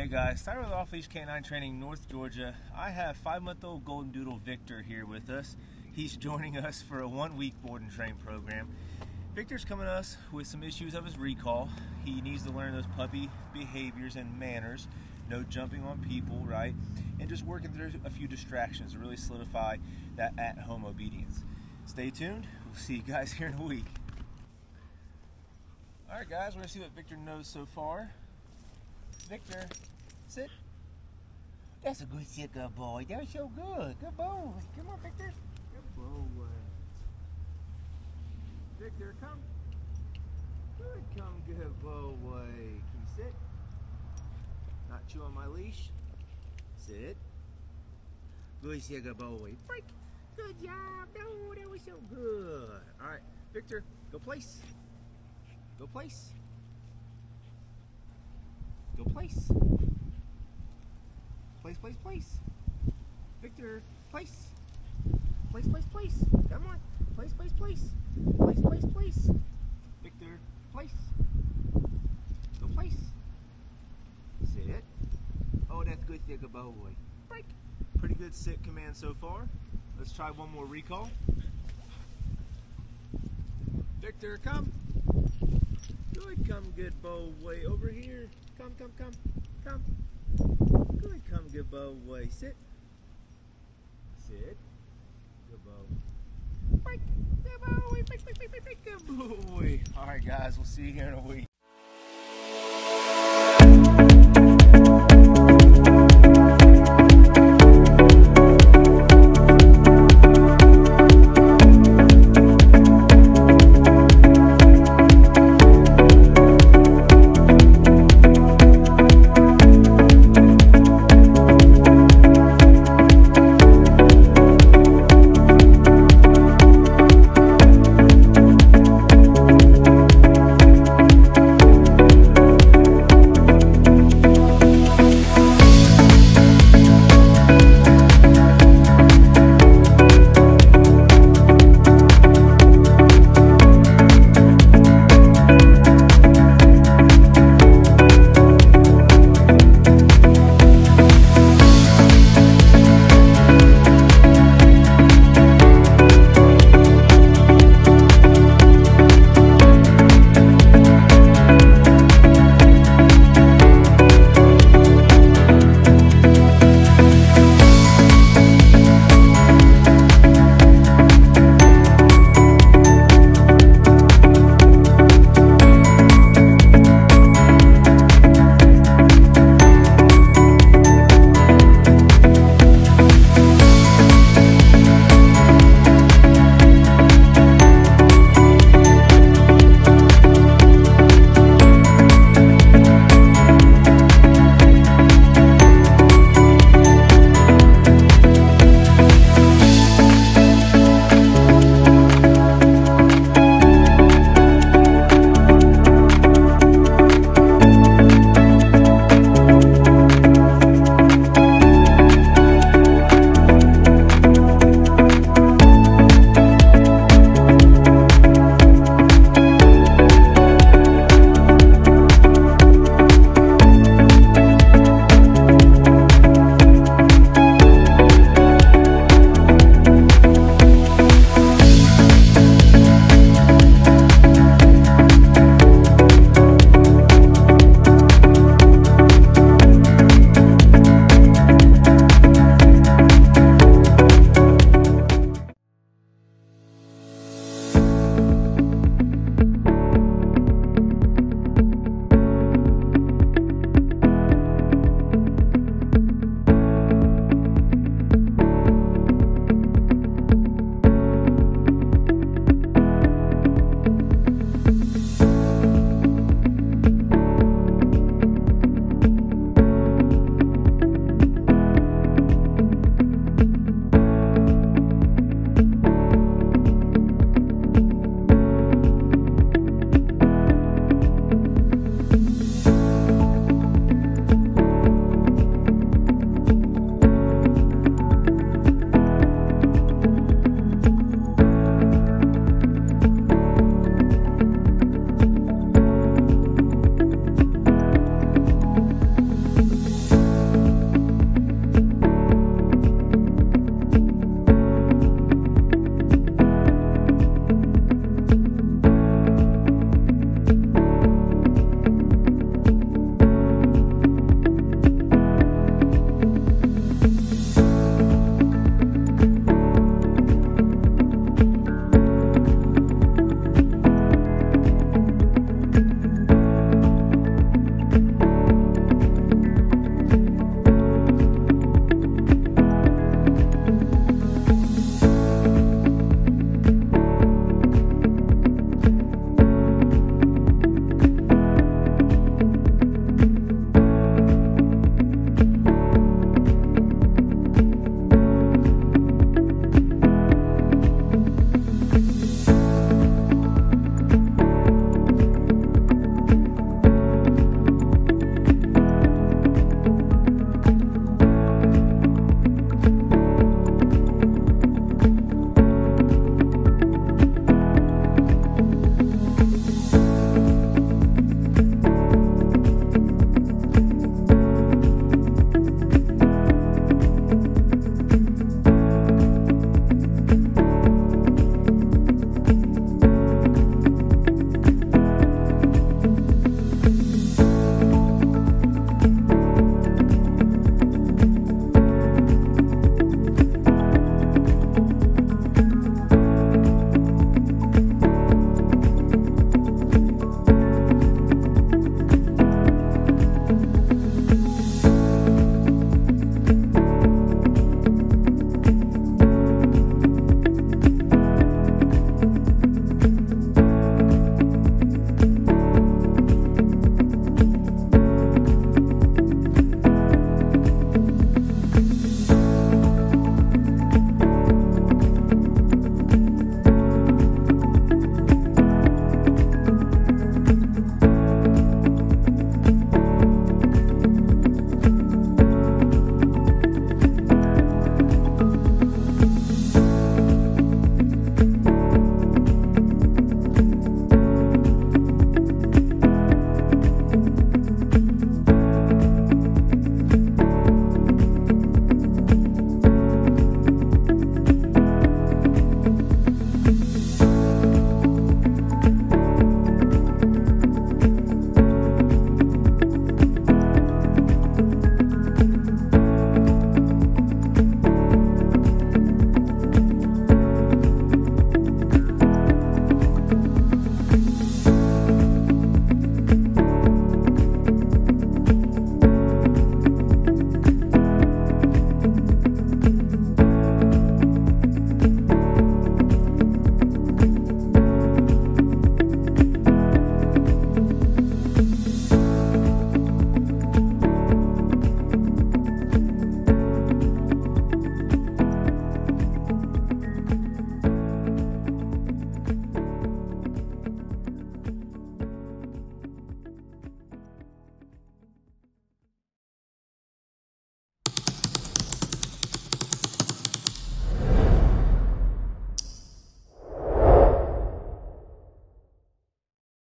Alright guys, starting with Off-Leash Canine Training, North Georgia. I have 5-month-old Goldendoodle Victor here with us. He's joining us for a 1-week board and train program. Victor's coming to us with some issues of his recall. He needs to learn those puppy behaviors and manners, no jumping on people, right? And just working through a few distractions to really solidify that at-home obedience. Stay tuned. We'll see you guys here in a week. Alright guys, we're going to see what Victor knows so far. Victor, sit. That's a good sit, good boy. That was so good. Good boy. Come on, Victor. Good boy. Victor, come. Good boy. Can you sit? Not chew on my leash. Sit. Good sit, good boy. Break. Good job. No, that was so good. All right, Victor, go place. Go place. Go place. Place. Victor, place. Place. Come on. Place. Place. Victor, place. Go place. Sit. Oh, that's good, sit, good boy. Break. Pretty good sit command so far. Let's try one more recall. Victor, come. Good boy. Over here. Come. Good, good boy. Sit. Good boy. Break. Good boy. Break. Good boy. All right, guys. We'll see you here in a week.